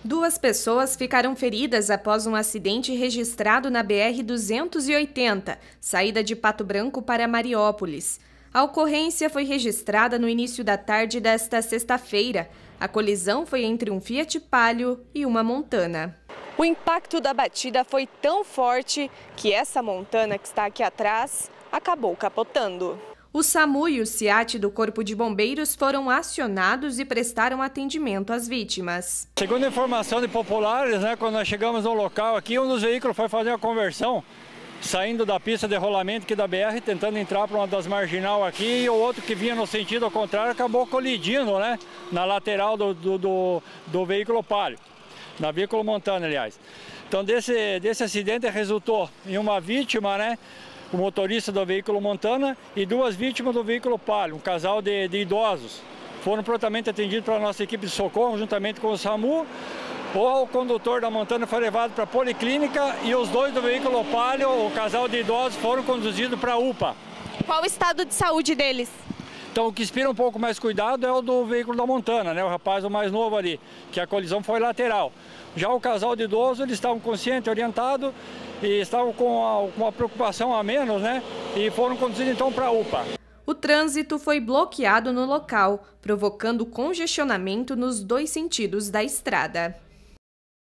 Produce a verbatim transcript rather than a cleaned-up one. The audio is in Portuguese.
Duas pessoas ficaram feridas após um acidente registrado na B R duzentos e oitenta, saída de Pato Branco para Mariópolis. A ocorrência foi registrada no início da tarde desta sexta-feira. A colisão foi entre um Fiat Palio e uma Montana. O impacto da batida foi tão forte que essa Montana que está aqui atrás acabou capotando. O SAMU e o SEAT do Corpo de Bombeiros foram acionados e prestaram atendimento às vítimas. Segundo a informação de populares, né, quando nós chegamos no local aqui, um dos veículos foi fazer a conversão, saindo da pista de rolamento aqui da B R, tentando entrar para uma das marginal aqui, e o outro que vinha no sentido ao contrário acabou colidindo, né, na lateral do, do, do, do veículo Palio, na veículo Montana, aliás. Então desse, desse acidente resultou em uma vítima, né, o motorista do veículo Montana, e duas vítimas do veículo Palio, um casal de, de idosos. Foram prontamente atendidos pela nossa equipe de socorro, juntamente com o SAMU. O condutor da Montana foi levado para a policlínica e os dois do veículo Palio, o casal de idosos, foram conduzidos para a U P A. Qual o estado de saúde deles? Então, o que inspira um pouco mais cuidado é o do veículo da Montana, né? O rapaz o mais novo ali, que a colisão foi lateral. Já o casal de idosos, eles estavam conscientes, orientados e estavam com, a, com uma preocupação a menos, né? E foram conduzidos então para a U P A. O trânsito foi bloqueado no local, provocando congestionamento nos dois sentidos da estrada.